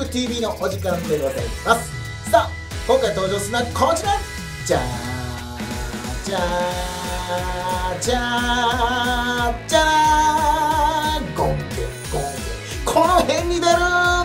TV のお時間でございます。さあ、今回登場するのはこちら、じゃーじゃーじゃーじゃーゴンゲゴンゲ、この辺に出る。はい、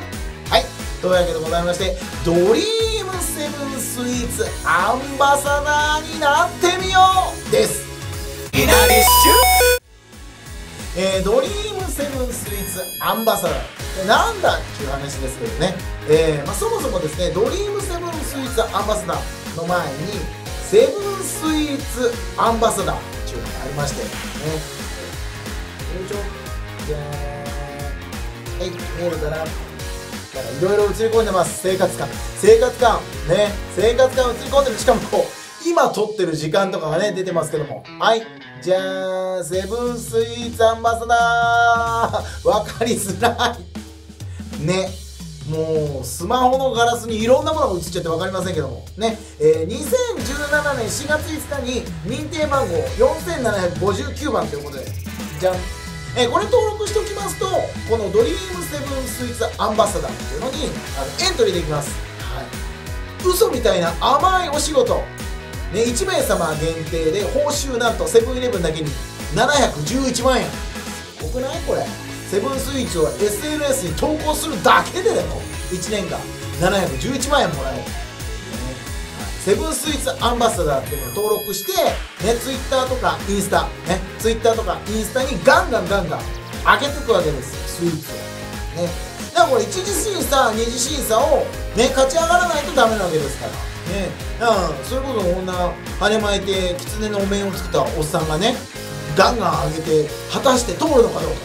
というわけでございまして、ドリームセブンスイーツアンバサダーになってみようです。いなりっしゅドリームセブンスイーツアンバサダーなんだっていう話ですけどね、そもそもですね、ドリームセブンスイーツアンバサダーの前にセブンスイーツアンバサダーっていうのがありましてね、よいしょ、じゃー、はい、見えるかな、いろいろ映り込んでます。生活感ね、生活感映り込んでる。しかもこう今撮ってる時間とかがね出てますけども、はい、じゃーん、セブンスイーツアンバサダー、わかりづらいね。もうスマホのガラスにいろんなものが映っちゃって分かりませんけどもね、2017年4月5日に認定番号4759番ということで、じゃん、これ登録しておきますと、このドリームセブンスイーツアンバサダーっていうのにエントリーできます。はい、嘘みたいな甘いお仕事ね、1名様限定で報酬なんとセブンイレブンだけに711万円。すごくない？これセブンスイーツを SNS に投稿するだけでも1年間711万円もらえる、セブンスイーツアンバサダーっていうのを登録して、ね、Twitter とかインスタ、ね、Twitter とかインスタにガンガン開けていくわけです、スイーツをね。だからこれ1次審査2次審査をね勝ち上がらないとダメなわけですからね。だからそれこそこんな羽巻いて狐のお面を作ったおっさんがねガンガン上げて果たして通るのかどうか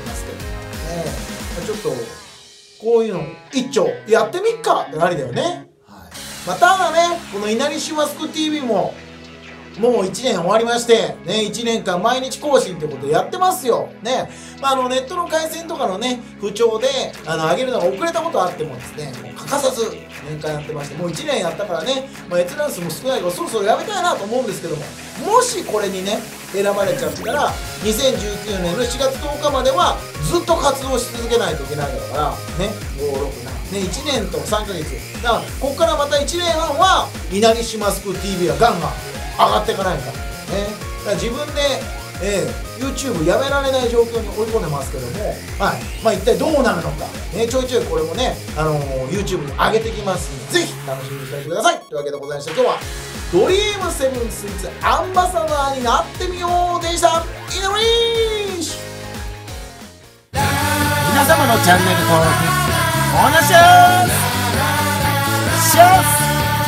ちょっとこういうの一丁やってみっかってなりだよね。はい、ただね、このいなりしマスク TV ももう1年終わりましてね、1年間毎日更新ってことでやってますよね。ネットの回線とかのね不調で上げるのが遅れたことあってもですね、もう欠かさず年間やってまして、もう1年やったからね、閲覧数も少ないからそろそろやめたいなと思うんですけども、もしこれにね選ばれちゃったら2019年の4月10日まではずっと活動し続けないといけないからね、567ね、1年と3ヶ月だから、ここからまた1年半はいなりしマスク TV はガンガン上がっていかないからね。だから自分で、YouTube やめられない状況に追い込んでますけども、はい、一体どうなるのか、ね、ちょいちょいこれもね、YouTube に上げてきますので、ぜひ楽しみにしておいてください。というわけでございまして、今日はドリームセブンスイーツアンバサダーになってみようでした。イナリーシュ、皆様のチャンネル登録お願いします。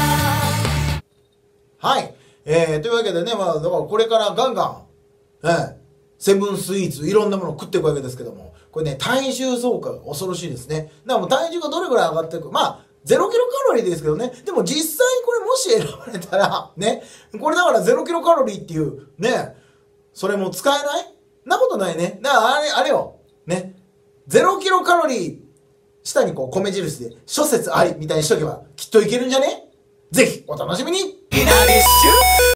はい、というわけでね、だからこれからガンガンセブンスイーツいろんなものを食っていくわけですけども、これね体重増加が恐ろしいですね。だからもう体重がどれぐらい上がっていく、0キロカロリーですけどね、でも実際これもし選ばれたらね、これだから0キロカロリーっていうね、それも使えないなことないね。だからあれよね、0キロカロリー下にこう米印で諸説ありみたいにしとけばきっといけるんじゃね。ぜひお楽しみに。いなりっしゅ